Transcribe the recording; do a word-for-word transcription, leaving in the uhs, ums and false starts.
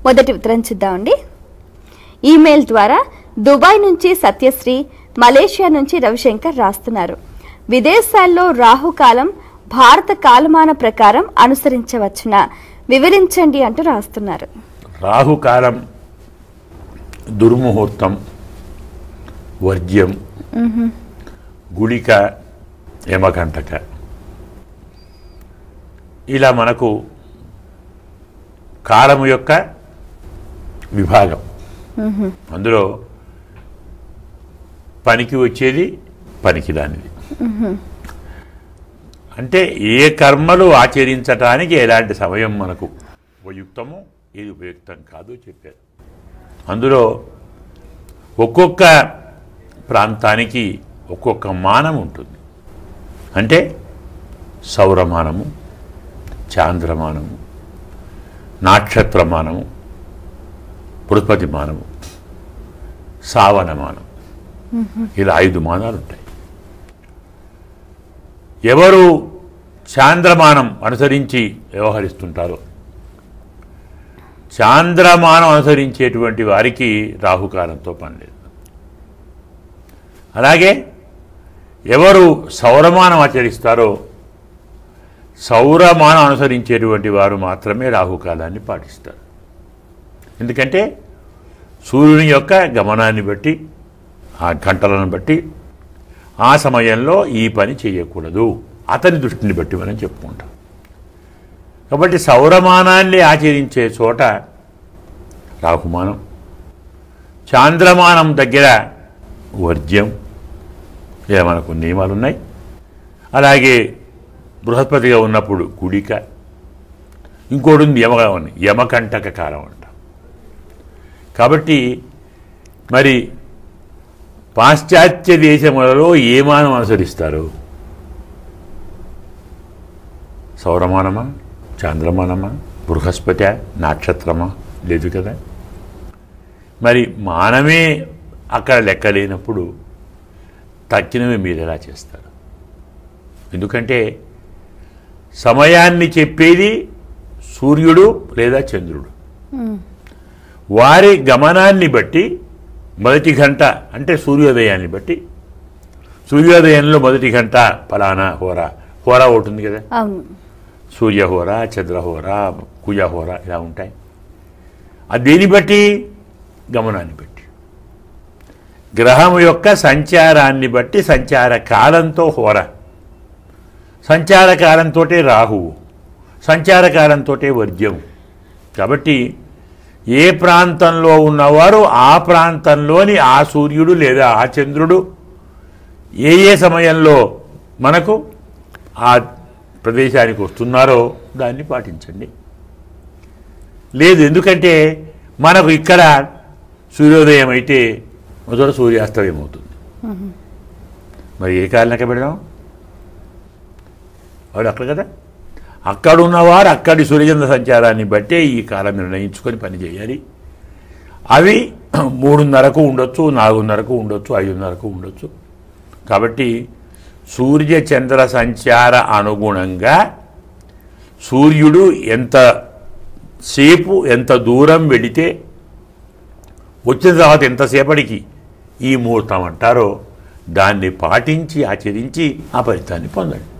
మొదటి ఉత్తరం చూద్దామండి. ఈమెయిల్ ద్వారా దుబాయ్ నుంచి సత్యశ్రీ, మలేషియా నుంచి రవిశంకర్ రాస్తున్నారు. విదేశాల్లో రాహుకాలం భారత కాలమాన ప్రకారం అనుసరించవచ్చునా, వివరించండి అంటూ రాస్తున్నారు. రాహుకాలం దుర్ముహూర్తం, వర్జ్యం, గుళిక, యమకంటక, ఇలా మనకు కాలము యొక్క విభాగం. అందులో పనికి వచ్చేది, పనికి రానిది. అంటే ఏ కర్మలు ఆచరించటానికి ఎలాంటి సమయం మనకు ఉపయుక్తమో ఏది ఉపయుక్తం కాదో చెప్పారు. అందులో ఒక్కొక్క ప్రాంతానికి ఒక్కొక్క మానం ఉంటుంది. అంటే సౌరమానము, చాంద్రమానము, నక్షత్రమానము, బృహస్పతి మానము, సావనమానం, ఇలా ఐదు మానాలు ఉంటాయి. ఎవరు చాంద్రమానం అనుసరించి వ్యవహరిస్తుంటారో, చాంద్రమానం అనుసరించేటువంటి వారికి రాహుకాలంతో పని లేదు. అలాగే ఎవరు సౌరమానం ఆచరిస్తారో, సౌరమానం అనుసరించేటువంటి వారు మాత్రమే రాహుకాలాన్ని పాటిస్తారు. ఎందుకంటే సూర్యుని యొక్క గమనాన్ని బట్టి, ఆ గంటలను బట్టి ఆ సమయంలో ఈ పని చేయకూడదు, అతని దృష్టిని బట్టి మనం చెప్పుకుంటాం. కాబట్టి సౌరమానాన్ని ఆచరించే చోట రాహుమానం, చాంద్రమానం దగ్గర వర్జ్యం, ఇలా మనకు నియమాలు ఉన్నాయి. అలాగే బృహస్పతిగా ఉన్నప్పుడు గుళిక, ఇంకోటి ఉంది యమ, యమకంటక కాలం అంట. కాబట్టి మరి పాశ్చాత్య దేశములలో ఏ మానం అనుసరిస్తారు? సౌరమానమా, చాంద్రమానమా, బృహస్పతి, నక్షత్రమా? లేదు కదా. మరి మానమే అక్కడ లెక్కలేనప్పుడు తక్కినవి మీరు ఎలా చేస్తారు? ఎందుకంటే సమయాన్ని చెప్పేది సూర్యుడు లేదా చంద్రుడు. వారి గమనాన్ని బట్టి మొదటి గంట అంటే సూర్యోదయాన్ని బట్టి, సూర్యోదయంలో మొదటి గంట ఫలానా హోరా, హోరా ఒకటి ఉంది కదా, సూర్యహోర, చంద్రహోర, కుజహోర, ఇలా ఉంటాయి. అది దేని బట్టి? గమనాన్ని బట్టి, గ్రహం యొక్క సంచారాన్ని బట్టి, సంచార కాలంతో హోర, సంచార కాలంతో రాహువు, సంచార కాలంతో వర్జ్యం. కాబట్టి ఏ ప్రాంతంలో ఉన్నవారు ఆ ప్రాంతంలోని ఆ సూర్యుడు లేదా ఆ చంద్రుడు ఏ ఏ సమయంలో మనకు ఆ ప్రదేశానికి వస్తున్నారో దాన్ని పాటించండి. లేదు, ఎందుకంటే మనకు ఇక్కడ సూర్యోదయం అయితే మొదట సూర్యాస్తమయం అవుతుంది. మరి ఏ కాలనక పెడదాం? వాడు అక్కడ కదా, అక్కడున్నవారు అక్కడి సూర్యచంద్ర సంచారాన్ని బట్టే ఈ కాలం నిర్ణయించుకొని పనిచేయాలి. అవి మూడున్నరకు ఉండొచ్చు, నాలుగున్నరకు ఉండొచ్చు, ఐదున్నరకు ఉండొచ్చు. కాబట్టి సూర్యచంద్ర సంచార అనుగుణంగా సూర్యుడు ఎంత సేపు ఎంత దూరం వెళితే వచ్చిన తర్వాత ఎంతసేపటికి ఈ ముహూర్తం అంటారో దాన్ని పాటించి ఆచరించి ఆ ఫలితాన్ని పొందండి.